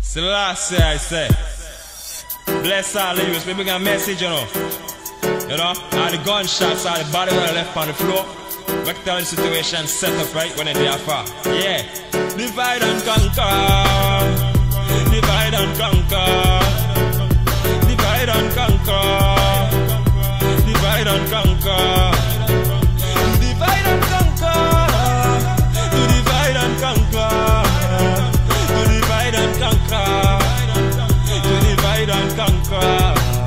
Selassie, I say. Bless all the youths. We bring a message, you know. You know, all the gunshots, all the body were left on the floor. Vector the situation set up right when they are far. Yeah. Divide and conquer. Divide and conquer. Divide and conquer. Divide and conquer. Divide and conquer. To divide and conquer. To divide and conquer. To divide and conquer.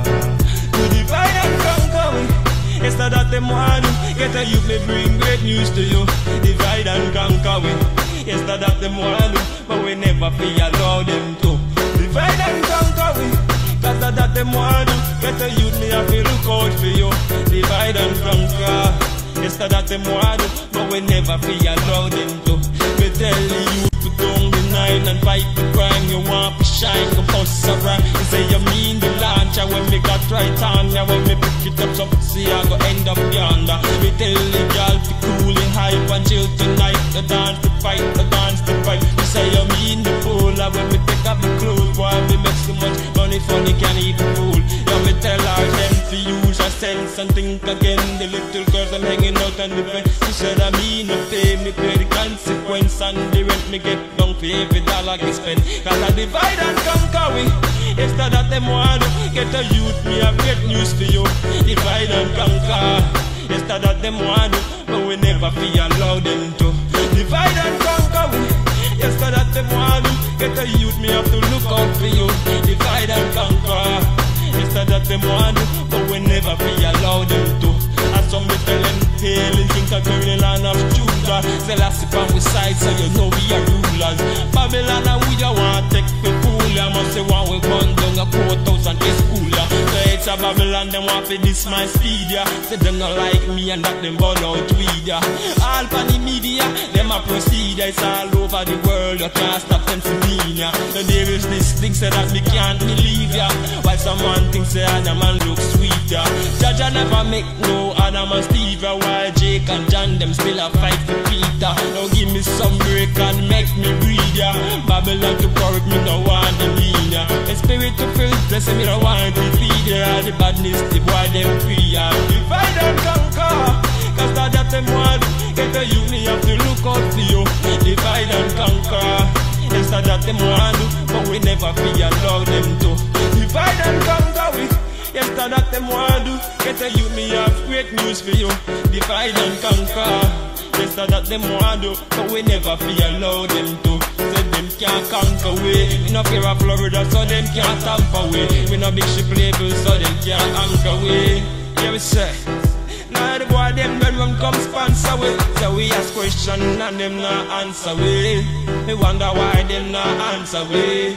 To divide and conquer. It's not that them want get a youth may bring great news to you. Divide and conquer. It's not that them want but we never feel allow them to. Divide and conquer. Cause that them want get a youth me have to look out for you. Divide and conquer. It's not that them want but we never feel allow them to. We tell the youth to don't deny and fight the crime. You want to shine, go bust around. You say you mean the launcher when we got right on ya. When we pick it up so see I go end up yonder. We tell the girl to cool and hype and chill tonight. The dance to fight, the dance to fight. You say you mean the fool when we take up the clothes. Why we make so much money funny can eat the fool. Yeah, we tell our them to use our sense and think again. The little girls I'm hanging out on the bed. She said I mean to pay me pay the consequence. And the rent me get down for every dollar I spend. Cause I divide and conquer we. Instead that them want get a youth me have great news for you. Divide and conquer. Instead that them want but we never feel allow them to. Divide and conquer we. Instead that them want get a youth me have to look out for you. Divide and conquer. Instead that them want but we never feel allow them to. And some me tell them tale and think of the land of Judah. Selassie on we side so you know we are rulers. Babylon and we don't want take for fool. I must say one we run down a courthouse and a school. So it's a Babylon them want for this my speed ya. Say them not like me and that them ball out weed ya. All for the media them a proceed. It's all over the world you can't stop them from me ya. So there is this thing say that me can't believe ya. While someone thinks say Adam man look sweet ya. Jaja never make no Adam and Steve ya. While Jake and John them still a fight for Peter. Now give me some break and make me breathe ya. Babylon to correct me no want to lean ya. The spirit to fill bless me no want to feed ya. The badness the boy them free ya. Divide and conquer. Cause that them want get a youth me have to look out for you. Divide and conquer. Yes that them want but we never feel allow them to. Divide and conquer we. Yes that them want get a youth me have great news for you. Divide and conquer. Yes that them want but we never feel allow them to. Say them can't conquer we. We no fear of Florida so them can't tamper we. We no big ship label so them can't anchor we. Yeah we say. Now the boy them don't run come sponsor we. So we ask question and them not answer we. We wonder why them not answer we.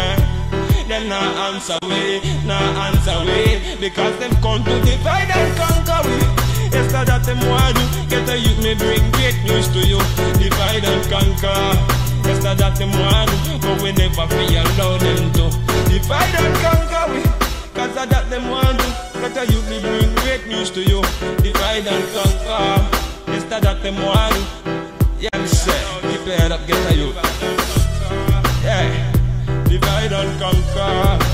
Them not answer we, not answer we. Because them come to divide and conquer we. Instead that them want get a youth me bring great news to you. Divide and conquer. Instead that them want but we never feel allow them to. Divide and conquer we. Cause that them want get a youth me bring great news to you. Divide and conquer. Instead that them want. Yeah me say, keep your head up, get a youth. Yeah. Divide and conquer.